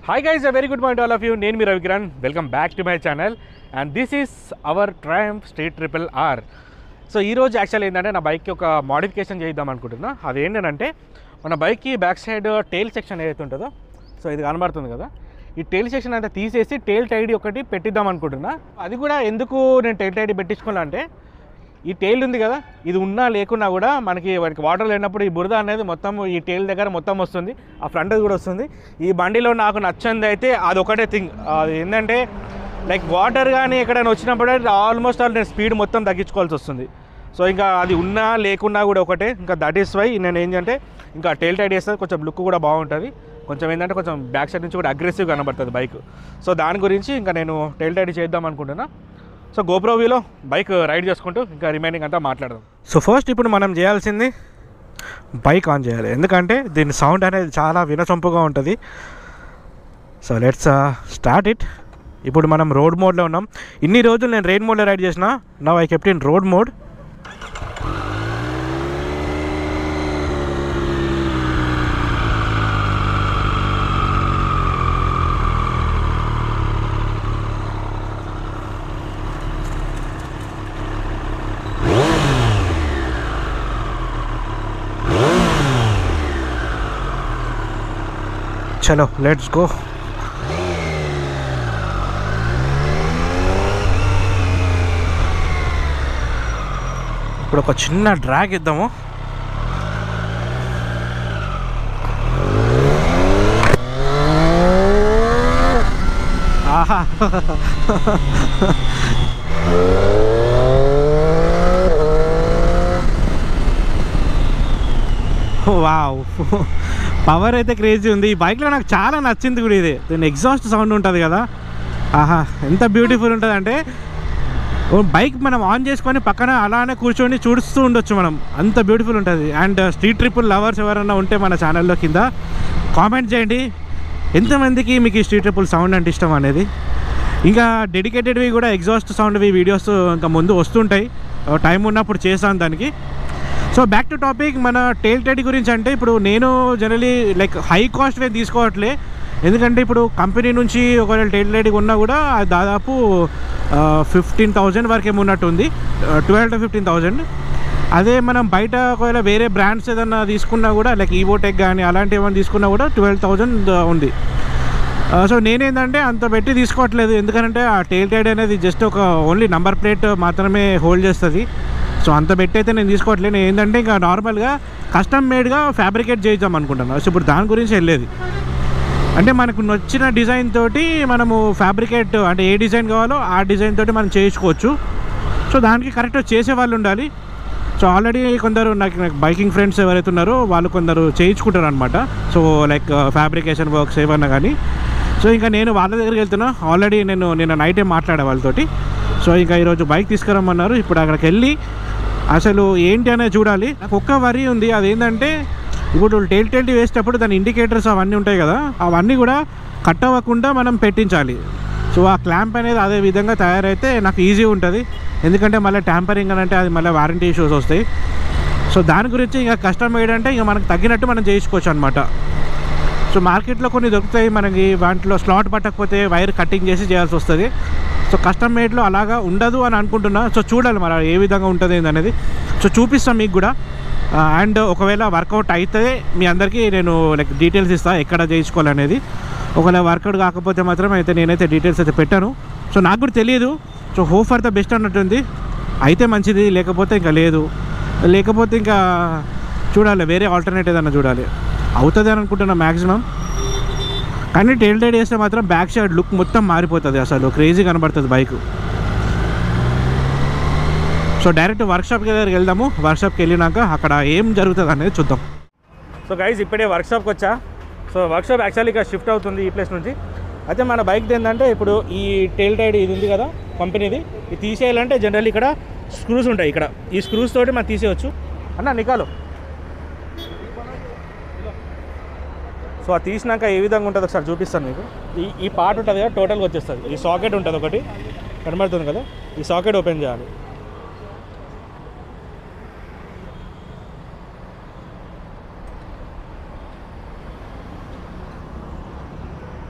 Hi guys, a very good morning to all of you. Nenu Ravi Kiran. Welcome back to my channel and this is our Triumph Street Triple R. So ఈరోజు actual ఏంటంటే నా బైక్కి ఒక modification చేద్దాం అనుకుంటున్నా. అది ఏంటంటే మన బైక్కి బ్యాక్ సైడ్ టైల్ సెక్షన్ ఏదైతే ఉంటుందో, సో ఇది కనబడుతుంది కదా, ఈ టైల్ సెక్షన్ అంతా తీసేసి టైల్ టైడీ ఒకటి పెట్టిద్దాం అనుకుంటున్నా. అది కూడా ఎందుకు నేను టైల్ టైడీ పెట్టించుకున్నా అంటే, ఈ టైల్ ఉంది కదా, ఇది ఉన్నా లేకున్నా కూడా మనకి వాటర్ లేనప్పుడు ఈ బురద అనేది మొత్తం ఈ టైల్ దగ్గర మొత్తం వస్తుంది, ఆ ఫ్రంట్ కూడా వస్తుంది. ఈ బండిలో నాకు నచ్చింది అయితే అది ఒకటే థింగ్, అది ఏంటంటే లైక్ వాటర్ కానీ ఎక్కడైనా వచ్చినప్పుడు ఆల్మోస్ట్ ఆల్ నేను స్పీడ్ మొత్తం తగ్గించుకోవాల్సి వస్తుంది. సో ఇంకా అది ఉన్నా లేకున్నా కూడా ఒకటే, ఇంకా దట్ ఈస్ వై నేను ఏంటంటే ఇంకా టైల్ టైడ్ చేస్తే కొంచెం లుక్ కూడా బాగుంటుంది, కొంచెం ఏంటంటే కొంచెం బ్యాక్ సైడ్ నుంచి కూడా అగ్రెసివ్ కనబడుతుంది బైక్. సో దాని గురించి ఇంకా నేను టైల్ టైడ్ చేద్దాం అనుకుంటున్నా. సో గోప్రో వ్యూలో బైక్ రైడ్ చేసుకుంటూ ఇంకా రిమైనింగ్ అంతా మాట్లాడదాం. సో ఫస్ట్ ఇప్పుడు మనం చేయాల్సింది బైక్ ఆన్ చేయాలి, ఎందుకంటే దీని సౌండ్ అనేది చాలా వినసొంపుగా ఉంటుంది. So let's start it. ఇప్పుడు మనం రోడ్ మోడ్లో ఉన్నాం. ఇన్ని రోజులు నేను రెయిన్ మోడ్లో రైడ్ చేసిన, now I kept in road mode. చలో లెట్స్ గో. ఇప్పుడు ఒక చిన్న డ్రాగ్ ఇద్దాము. ఆహా వావ్, పవర్ అయితే క్రేజీ ఉంది. ఈ బైక్లో నాకు చాలా నచ్చింది కూడా ఇది, దీని ఎగ్జాస్ట్ సౌండ్ ఉంటుంది కదా, ఆహా ఎంత బ్యూటిఫుల్ ఉంటుంది అంటే, బైక్ మనం ఆన్ చేసుకొని పక్కన అలానే కూర్చొని చూస్తూ ఉండొచ్చు మనం, అంత బ్యూటిఫుల్ ఉంటుంది. అండ్ స్ట్రీట్ ట్రిపుల్ లవర్స్ ఎవరైనా ఉంటే మన ఛానల్లో కింద కామెంట్ చేయండి ఎంతమందికి మీకు ఈ స్ట్రీట్ ట్రిపుల్ సౌండ్ అంటే ఇష్టం అనేది. ఇంకా డెడికేటెడ్వి కూడా ఎగ్జాస్ట్ సౌండ్వి వీడియోస్ ఇంకా ముందు వస్తుంటాయి, టైం ఉన్నప్పుడు చేస్తాను దానికి. సో బ్యాక్ టు టాపిక్, మన టైల్ టైడ్ గురించి అంటే ఇప్పుడు నేను generally like high cost way తీసుకోవట్లే, ఎందుకంటే ఇప్పుడు కంపెనీ నుంచి ఒకవేళ టైల్ టైడ్ ఉన్నా కూడా అది దాదాపు 15,000 వరకు ఏమున్నట్టు ఉంది, 12,000 to 15,000. అదే మనం బయట ఒకవేళ వేరే బ్రాండ్స్ ఏదన్నా తీసుకున్నా కూడా లైక్ ఈవోటెక్ కానీ అలాంటివి ఏమైనా తీసుకున్నా కూడా 12,000 ఉంది. సో నేనేంటంటే అంత పెట్టి తీసుకోవట్లేదు, ఎందుకంటే ఆ టైల్ టైడ్ అనేది జస్ట్ ఒక ఓన్లీ నంబర్ ప్లేట్ మాత్రమే హోల్డ్ చేస్తుంది. సో అంత పెట్టి అయితే నేను తీసుకోవట్లేదు. నేను ఏంటంటే ఇంకా నార్మల్గా కస్టమ్ మేడ్గా ఫ్యాబ్రికేట్ చేద్దాం అనుకుంటున్నాను. సో ఇప్పుడు దాని గురించి వెళ్ళేది అంటే, మనకు నచ్చిన డిజైన్ తోటి మనము ఫ్యాబ్రికేట్ అంటే ఏ డిజైన్ కావాలో ఆ డిజైన్ తోటి మనం చేయించుకోవచ్చు. సో దానికి కరెక్ట్గా చేసే వాళ్ళు ఉండాలి. సో ఆల్రెడీ కొందరు నాకు బైకింగ్ ఫ్రెండ్స్ ఎవరైతే ఉన్నారో వాళ్ళు కొందరు చేయించుకుంటారు అనమాట. సో లైక్ ఫ్యాబ్రికేషన్ వర్క్స్ ఏమన్నా కానీ. సో ఇంకా నేను వాళ్ళ దగ్గరికి వెళ్తున్నా. ఆల్రెడీ నిన్న నైటే మాట్లాడే వాళ్ళతోటి. సో ఇంకా ఈరోజు బైక్ తీసుకురమ్మన్నారు. ఇప్పుడు అక్కడికి వెళ్ళి అసలు ఏంటి అనేది చూడాలి. నాకు ఒక్క వరి ఉంది, అదేంటంటే ఇప్పుడు టైల్ టైల్ వేసేటప్పుడు దాని ఇండికేటర్స్ అవన్నీ ఉంటాయి కదా, అవన్నీ కూడా కట్ అవ్వకుండా మనం పెట్టించాలి. సో ఆ క్లాంప్ అనేది అదే విధంగా తయారైతే నాకు ఈజీ ఉంటుంది, ఎందుకంటే మళ్ళీ ట్యాంపరింగ్ అని అంటే అది మళ్ళీ వారంటీ ఇష్యూస్ వస్తాయి. సో దాని గురించి ఇంకా కస్టమ్ మేడ్ అంటే ఇంకా మనకు తగ్గినట్టు మనం చేయించుకోవచ్చు అనమాట. సో మార్కెట్లో కొన్ని దొరుకుతాయి మనకి, వాటిలో స్లాట్ పట్టకపోతే వైర్ కటింగ్ చేసి చేయాల్సి వస్తుంది. సో కస్టమ్ మేడ్లో అలాగా ఉండదు అని అనుకుంటున్నా. సో చూడాలి మరి ఏ విధంగా ఉంటుంది ఏంటనేది. సో చూపిస్తాను మీకు కూడా. అండ్ ఒకవేళ వర్కౌట్ అయితే మీ అందరికీ నేను లైక్ డీటెయిల్స్ ఇస్తాను ఎక్కడ చేయించుకోవాలనేది. ఒకవేళ వర్కౌట్ కాకపోతే మాత్రం అయితే నేనైతే డీటెయిల్స్ అయితే పెట్టాను. సో నాకు కూడా తెలియదు. So hope for the best అన్నట్టుంది. అయితే మంచిది, లేకపోతే ఇంకా లేదు, లేకపోతే ఇంకా చూడాలి, వేరే ఆల్టర్నేట్ ఏదన్నా చూడాలి. అవుతుంది అని అనుకుంటున్నా మ్యాక్సిమం. కానీ టైల్ టైడ్ వేస్తే మాత్రం బ్యాక్ సైడ్ లుక్ మొత్తం మారిపోతుంది, అసలు క్రేజీ కనబడుతుంది బైక్. సో డైరెక్ట్ వర్క్షాప్కి దగ్గరికి వెళ్దాము. వర్క్షాప్కి వెళ్ళినాక అక్కడ ఏం జరుగుతుంది అనేది చూద్దాం. సో గైజ్ ఇప్పుడే వర్క్షాప్కి వచ్చా. సో వర్క్షాప్ యాక్చువల్లీ ఇక్కడ షిఫ్ట్ అవుతుంది ఈ ప్లేస్ నుంచి. అయితే మన బైక్ది ఏంటంటే ఇప్పుడు ఈ టైల్ టైడ్ ఇది ఉంది కదా కంపెనీది, ఇది తీసేయాలంటే జనరల్లీ ఇక్కడ స్క్రూస్ ఉంటాయి. ఇక్కడ ఈ స్క్రూస్ తోటి మనం తీసేయచ్చు అన్న నికాలు. సో అది తీసినాక ఏ విధంగా ఉంటుంది ఒకసారి చూపిస్తాను మీకు. ఈ పార్ట్ ఉంటుంది కదా టోటల్గా వచ్చేస్తుంది. ఈ సాకెట్ ఉంటుంది ఒకటి కనబడుతుంది కదా, ఈ సాకెట్ ఓపెన్ చేయాలి.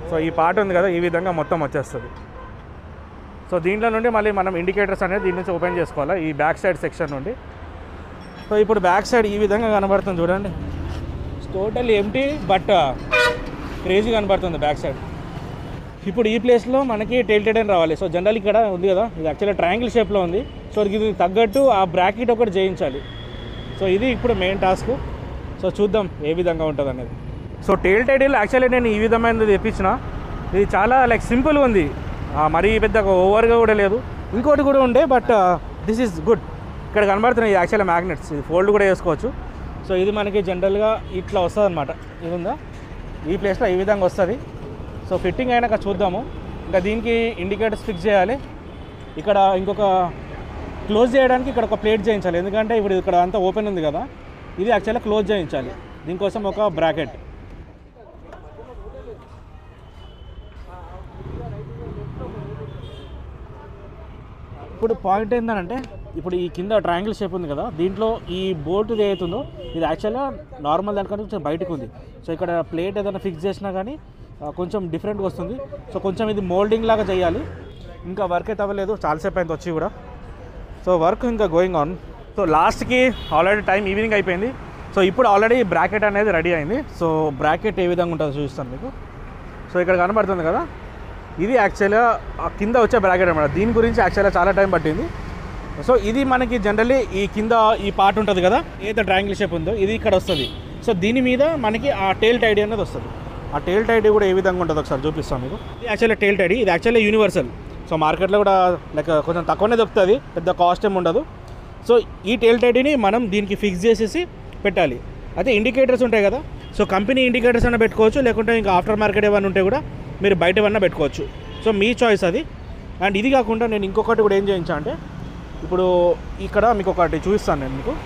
సో ఈ పార్ట్ ఉంది కదా, ఈ విధంగా మొత్తం వచ్చేస్తుంది. సో దీంట్లో నుండి మళ్ళీ మనం ఇండికేటర్స్ అనేది దీని నుంచి ఓపెన్ చేసుకోవాలి, ఈ బ్యాక్ సైడ్ సెక్షన్ నుండి. సో ఇప్పుడు బ్యాక్ సైడ్ ఈ విధంగా కనబడుతుంది చూడండి, టోటల్ ఎంటీ బట్ క్రేజీ కనబడుతుంది బ్యాక్ సైడ్. ఇప్పుడు ఈ ప్లేస్లో మనకి టెయిల్టెడ్ అని రావాలి. సో జనరల్ ఇక్కడ ఉంది కదా, ఇది యాక్చువల్గా ట్రయాంగిల్ షేప్లో ఉంది. సో ఇది తగ్గట్టు ఆ బ్రాకెట్ ఒకటి చేయించాలి. సో ఇది ఇప్పుడు మెయిన్ టాస్క్. సో చూద్దాం ఏ విధంగా ఉంటుంది అనేది. సో టెయిల్టెడ్లో యాక్చువల్లీ నేను ఈ విధమైనది తెప్పించిన, ఇది చాలా లైక్ సింపుల్గా ఉంది, మరీ పెద్దగా ఓవర్గా కూడా లేదు. ఇంకోటి కూడా ఉండే బట్ దిస్ ఈజ్ గుడ్. ఇక్కడ కనబడుతున్నాయి ఇది యాక్చువల్గా మ్యాగ్నెట్స్, ఇది ఫోల్డ్ కూడా చేసుకోవచ్చు. సో ఇది మనకి జనరల్గా ఇట్లా వస్తుంది అనమాట. ఇది ఉందా, ఈ ప్లేస్లో ఈ విధంగా వస్తుంది. సో ఫిట్టింగ్ అయినాక చూద్దాము. ఇంకా దీనికి ఇండికేటర్స్ ఫిక్స్ చేయాలి. ఇక్కడ ఇంకొక క్లోజ్ చేయడానికి ఇక్కడ ఒక ప్లేట్ చేయించాలి, ఎందుకంటే ఇప్పుడు ఇక్కడ అంతా ఓపెన్ ఉంది కదా, ఇది యాక్చువల్గా క్లోజ్ చేయించాలి. దీనికోసం ఒక బ్రాకెట్. ఇప్పుడు పాయింట్ ఏంటంటే, ఇప్పుడు ఈ కింద ట్రయాంగిల్ షేప్ ఉంది కదా, దీంట్లో ఈ బోల్ట్ ఇది అవుతుందో ఇది యాక్చువల్గా నార్మల్ దానికంటే కొంచెం బయటకు ఉంది. సో ఇక్కడ ప్లేట్ ఏదైనా ఫిక్స్ చేసినా కానీ కొంచెం డిఫరెంట్గా వస్తుంది. సో కొంచెం ఇది మోల్డింగ్ లాగా చేయాలి. ఇంకా వర్క్ అయితే అవ్వలేదు, చాలాసేపు అయింది వచ్చి కూడా. సో వర్క్ ఇంకా గోయింగ్ ఆన్. సో లాస్ట్కి ఆల్రెడీ టైం ఈవినింగ్ అయిపోయింది. సో ఇప్పుడు ఆల్రెడీ బ్రాకెట్ అనేది రెడీ అయింది. సో బ్రాకెట్ ఏ విధంగా ఉంటుందో చూపిస్తాను మీకు. సో ఇక్కడ కనబడుతుంది కదా, ఇది యాక్చువల్గా కింద వచ్చే బ్రాకెట్ అనమాట. దీని గురించి యాక్చువల్గా చాలా టైం పట్టింది. సో ఇది మనకి జనరల్లీ ఈ కింద ఈ పార్ట్ ఉంటుంది కదా, ఏదైతే ట్రయాంగిల్ షేప్ ఉందో ఇది ఇక్కడ వస్తుంది. సో దీని మీద మనకి ఆ టెయిల్ టైడీ అనేది వస్తుంది. ఆ టెయిల్ టైడీ కూడా ఏ విధంగా ఉంటుందో ఒకసారి చూపిస్తాను మీకు. ఇది యాక్చువల్లీ టెయిల్ టైడీ, ఇది యాక్చువల్లీ యూనివర్సల్. సో మార్కెట్లో కూడా లైక్ కొంచెం తక్కువనే దొరుకుతుంది, పెద్ద కాస్ట్ ఏమి ఉండదు. సో ఈ టెయిల్ టైడీని మనం దీనికి ఫిక్స్ చేసేసి పెట్టాలి. అయితే ఇండికేటర్స్ ఉంటాయి కదా, సో కంపెనీ ఇండికేటర్స్ అన్న పెట్టుకోవచ్చు, లేకుంటే ఇంకా ఆఫ్టర్ మార్కెట్ ఏమైనా ఉంటే కూడా మీరు బయట ఏమన్నా పెట్టుకోవచ్చు. సో మీ చాయిస్ అది. అండ్ ఇది కాకుండా నేను ఇంకొకటి కూడా ఏం చేయించా అంటే, ఇప్పుడు ఇక్కడ మీకు ఒకటి చూపిస్తాను నేను మీకు.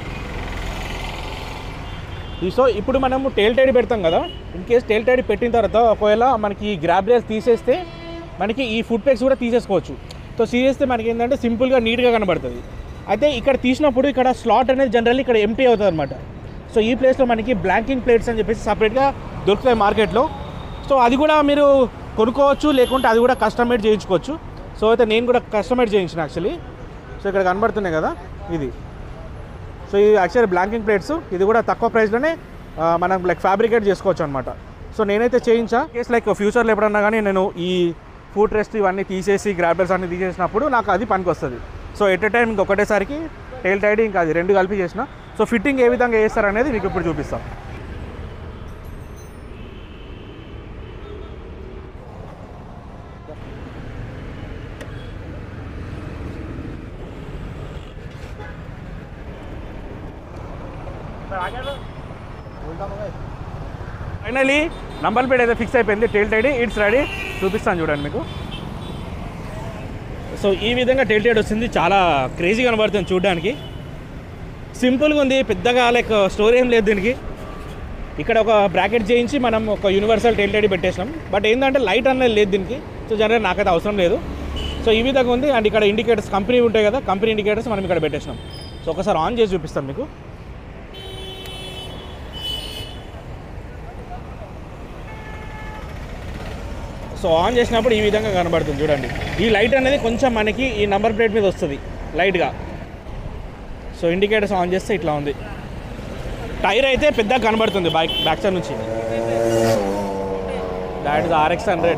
సో ఇప్పుడు మనము టెయిల్ టైడీ పెడతాం కదా, ఇన్ కేస్ టెయిల్ టైడీ పెట్టిన తర్వాత ఒకవేళ మనకి గ్రాబ్ రేస్ తీసేస్తే మనకి ఈ ఫుట్ పెగ్స్ కూడా తీసేసుకోవచ్చు. సో తీసేస్తే మనకి ఏంటంటే సింపుల్గా నీట్గా కనబడుతుంది. అయితే ఇక్కడ తీసినప్పుడు ఇక్కడ స్లాట్ అనేది జనరల్లీ ఇక్కడ ఎంటీ అవుతుంది అనమాట. సో ఈ ప్లేస్లో మనకి బ్లాంకింగ్ ప్లేట్స్ అని చెప్పేసి సపరేట్గా దొరుకుతాయి మార్కెట్లో. సో అది కూడా మీరు కొనుక్కోవచ్చు, లేకుంటే అది కూడా కస్టమైజ్ చేయించుకోవచ్చు. సో అయితే నేను కూడా కస్టమైజ్ చేయించిన యాక్చువల్లీ. సో ఇక్కడ కనబడుతున్నాయి కదా ఇది. సో ఇది యాక్చువల్లీ బ్లాంకింగ్ ప్లేట్స్, ఇది కూడా తక్కువ ప్రైస్లోనే మనం లైక్ ఫ్యాబ్రికేట్ చేసుకోవచ్చు అనమాట. సో నేనైతే చేయించా. కేసు లైక్ ఫ్యూచర్లో ఎప్పుడన్నా కానీ నేను ఈ ఫుట్ రెస్ట్ ఇవన్నీ తీసేసి గ్రాబర్స్ అన్నీ తీసేసినప్పుడు నాకు అది పనికి వస్తుంది. సో ఎట్ ఎ టైం ఇంకొకటేసారికి టెయిల్ టైడీ ఇంకా అది రెండు కలిపి చేసిన. సో ఫిట్టింగ్ ఏ విధంగా చేస్తారనేది మీకు ఇప్పుడు చూపిస్తాను. ఫైనలీ నంబర్ ప్లేట్ అయితే ఫిక్స్ అయిపోయింది, టెయిల్ టైడీ ఇట్స్ రెడీ. చూపిస్తాను చూడండి మీకు. సో ఈ విధంగా టెయిల్ టైడీ వచ్చింది, చాలా క్రేజీ కనబడుతుంది చూడడానికి. సింపుల్గా ఉంది, పెద్దగా లైక్ స్టోరీ ఏం లేదు దీనికి. ఇక్కడ ఒక బ్రాకెట్ చేయించి మనం ఒక యూనివర్సల్ టెయిల్ టైడీ పెట్టేసినాం. బట్ ఏంటంటే లైట్ అనేది లేదు దీనికి. సో జనరల్ నాకైతే అవసరం లేదు. సో ఈ విధంగా ఉంది. అండ్ ఇక్కడ ఇండికేటర్స్ కంపెనీ ఉంటాయి కదా, కంపెనీ ఇండికేటర్స్ మనం ఇక్కడ పెట్టేసినాం. సో ఒకసారి ఆన్ చేసి చూపిస్తాను మీకు. సో ఆన్ చేసినప్పుడు ఈ విధంగా కనబడుతుంది చూడండి. ఈ లైట్ అనేది కొంచెం మనకి ఈ నంబర్ ప్లేట్ మీద వస్తుంది లైట్గా. సో ఇండికేటర్స్ ఆన్ చేస్తే ఇట్లా ఉంది. టైర్ అయితే పెద్దగా కనబడుతుంది బ్యాక్ సైడ్ నుంచి. That is RX 100.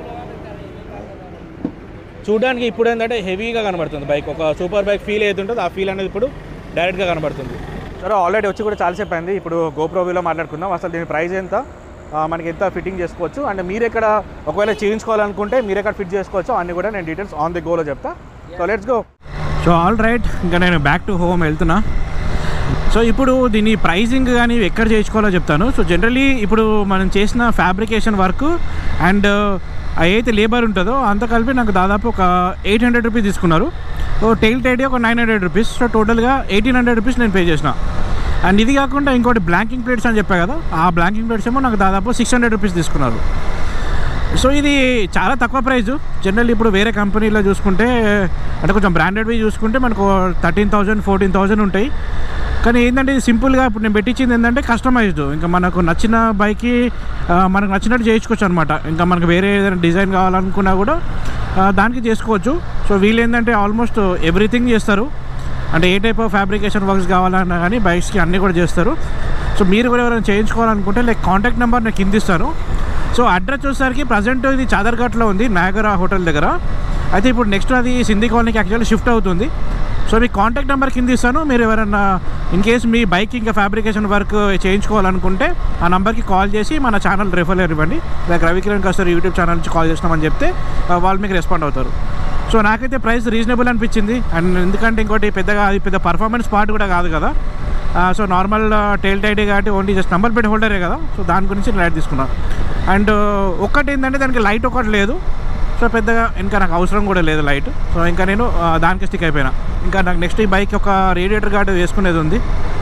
చూడడానికి ఇప్పుడు ఏంటంటే హెవీగా కనబడుతుంది బైక్. ఒక సూపర్ బైక్ ఫీల్ అవుతుంటుంది, ఆ ఫీల్ అనేది ఇప్పుడు డైరెక్ట్గా కనబడుతుంది. సరే ఆల్రెడీ వచ్చి కూడా చాలాసేపు అయింది. ఇప్పుడు GoPro Vలో మాట్లాడుకుందాం. అసలు దీని ప్రైస్ ఎంత, మనకి ఎంత ఫిట్టింగ్ చేసుకోవచ్చు, అండ్ మీరు ఎక్కడ ఒకవేళ చేయించుకోవాలనుకుంటే మీరు ఎక్కడ ఫిట్ చేసుకోవచ్చు అన్నీ కూడా నేను డీటెయిల్స్ ఆన్ ది గోలో చెప్తా. So let's go. So all right, ఇంకా నేను బ్యాక్ టు హోమ్ వెళ్తున్నా. సో ఇప్పుడు దీని ప్రైజింగ్ కానీ ఎక్కడ చేయించుకోవాలో చెప్తాను. సో జనరలీ ఇప్పుడు మనం చేసిన ఫ్యాబ్రికేషన్ వర్క్ అండ్ ఏదైతే లేబర్ ఉంటుందో అంత కలిపి నాకు దాదాపు ఒక 800 రూపీస్ తీసుకున్నారు. సో టెయిల్ టైడీ ఒక 900 రూపీస్. సో టోటల్గా 1800 రూపీస్ నేను పే చేసిన. అండ్ ఇది కాకుండా ఇంకోటి బ్లాంకింగ్ ప్లేట్స్ అని చెప్పా కదా, ఆ బ్లాంకింగ్ ప్లేట్స్ ఏమో నాకు దాదాపు 600 రూపీస్ తీసుకున్నారు. సో ఇది చాలా తక్కువ ప్రైజు. జనరల్ ఇప్పుడు వేరే కంపెనీలో చూసుకుంటే అంటే కొంచెం బ్రాండెడ్వి చూసుకుంటే మనకు 13,000 14,000 ఉంటాయి. కానీ ఏంటంటే ఇది సింపుల్గా ఇప్పుడు నేను పెట్టించింది ఏంటంటే కస్టమైజ్డ్, ఇంకా మనకు నచ్చిన బైక్కి మనకు నచ్చినట్టు చేయించుకోవచ్చు అనమాట. ఇంకా మనకు వేరే ఏదైనా డిజైన్ కావాలనుకున్నా కూడా దానికి చేసుకోవచ్చు. సో వీళ్ళు ఏంటంటే ఆల్మోస్ట్ ఎవ్రీథింగ్ చేస్తారు, అంటే ఏ టైప్ ఆఫ్ ఫ్యాబ్రికేషన్ వర్క్స్ కావాలన్నా కానీ బైక్స్కి అన్నీ కూడా చేస్తారు. సో మీరు కూడా ఎవరైనా చేయించుకోవాలనుకుంటే లైక్ కాంటాక్ట్ నెంబర్ నేను కింద ఇస్తాను. సో అడ్రస్ చూసేసరికి ప్రజెంట్ ఇది చాదర్ఘాట్లో ఉంది, నాయగరా హోటల్ దగ్గర. అయితే ఇప్పుడు నెక్స్ట్ అది సింధీ కాలనీకి యాక్చువల్లీ షిఫ్ట్ అవుతుంది. సో మీ కాంటాక్ట్ నెంబర్ కింద ఇస్తాను. మీరు ఎవరైనా ఇన్ కేస్ మీ బైక్ ఇంకా ఫ్యాబ్రికేషన్ వర్క్ చేయించుకోవాలనుకుంటే ఆ నెంబర్కి కాల్ చేసి మన ఛానల్ రెఫర్ ఇవ్వండి. Like Ravikiran Kasturi YouTube channel నుంచి కాల్ చేసినామని చెప్తే వాళ్ళు మీకు రెస్పాండ్ అవుతారు. సో నాకైతే ప్రైస్ రీజనబుల్ అనిపించింది. అండ్ ఎందుకంటే ఇంకోటి పెద్దగా అది పెద్ద పర్ఫార్మెన్స్ పార్ట్ కూడా కాదు కదా. సో నార్మల్ టైల్ టైడే కాబట్టి ఓన్లీ జస్ట్ నంబర్ ప్లేట్ హోల్డరే కదా. సో దాని గురించి లైట్ తీసుకున్నాను. అండ్ ఒక్కటి ఏంటంటే దానికి లైట్ ఒకటి లేదు. సో పెద్దగా ఇంకా నాకు అవసరం కూడా లేదు లైట్. సో ఇంకా నేను దానికి స్టిక్ అయిపోయినా. ఇంకా నాకు నెక్స్ట్ ఈ బైక్ ఒక రేడియేటర్ గార్డ్ వేసుకునేది ఉంది.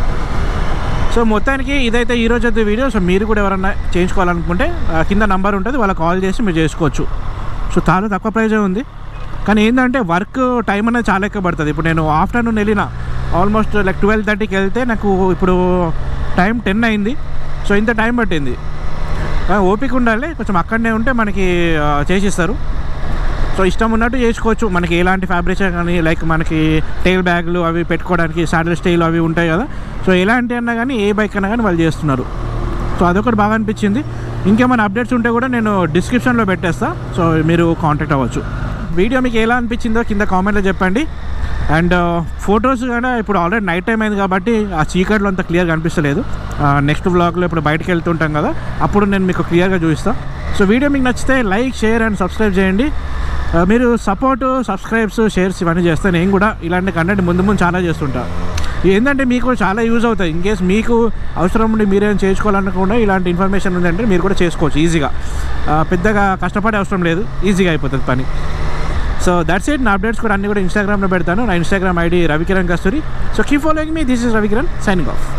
సో మొత్తానికి ఇదైతే ఈరోజు అయితే వీడియో. సో మీరు కూడా ఎవరైనా చేయించుకోవాలనుకుంటే కింద నంబర్ ఉంటుంది, వాళ్ళకి కాల్ చేసి మీరు చేసుకోవచ్చు. సో చాలా తక్కువ ప్రైజే ఉంది. కానీ ఏంటంటే వర్క్ టైం అనేది చాలా ఎక్కువ పడుతుంది. ఇప్పుడు నేను ఆఫ్టర్నూన్ వెళ్ళిన ఆల్మోస్ట్ లైక్ 12:30కి వెళ్తే నాకు ఇప్పుడు టైం 10 అయింది. సో ఇంత టైం పట్టింది. ఓపిక ఉండాలి కొంచెం, అక్కడనే ఉంటే మనకి చేసిస్తారు. సో ఇష్టం ఉన్నట్టు చేసుకోవచ్చు. మనకి ఎలాంటి ఫ్యాబ్రికేషన్ కానీ లైక్ మనకి టైల్ బ్యాగులు అవి పెట్టుకోవడానికి సాడిల్ స్టైల్ అవి ఉంటాయి కదా. సో ఎలాంటి అన్నా కానీ ఏ బైక్ అన్నా కానీ వాళ్ళు చేస్తున్నారు. సో అదొకటి బాగా అనిపించింది. ఇంకేమైనా అప్డేట్స్ ఉంటే కూడా నేను డిస్క్రిప్షన్లో పెట్టేస్తాను. సో మీరు కాంటాక్ట్ అవ్వచ్చు. వీడియో మీకు ఎలా అనిపించిందో కింద కామెంట్లో చెప్పండి. అండ్ ఫొటోస్ కూడా ఇప్పుడు ఆల్రెడీ నైట్ టైం అయింది కాబట్టి ఆ చీకట్లో అంత క్లియర్గా అనిపిస్తలేదు. నెక్స్ట్ వ్లాగ్లో ఇప్పుడు బయటకు వెళ్తుంటాం కదా, అప్పుడు నేను మీకు క్లియర్గా చూపిస్తాను. సో వీడియో మీకు నచ్చితే లైక్, షేర్ అండ్ సబ్స్క్రైబ్ చేయండి. మీరు సపోర్ట్, సబ్స్క్రైబ్స్, షేర్స్ ఇవన్నీ చేస్తే నేను కూడా ఇలాంటి కంటెంట్ ముందు చాలా చేస్తుంటా. ఏంటంటే మీకు చాలా యూజ్ అవుతాయి. ఇన్ కేస్ మీకు అవసరం ఉండి మీరేం చేసుకోవాలనుకుండా ఇలాంటి ఇన్ఫర్మేషన్ ఉందంటే మీరు కూడా చేసుకోవచ్చు ఈజీగా. పెద్దగా కష్టపడే అవసరం లేదు, ఈజీగా అయిపోతుంది పని. So that's it. నా అప్డేట్స్ కూడా అన్నీ కూడా ఇన్స్టాగ్రామ్లో పెడతాను. నా Instagram ID Ravikiran Kasturi. So keep following me. This is Ravikiran signing of.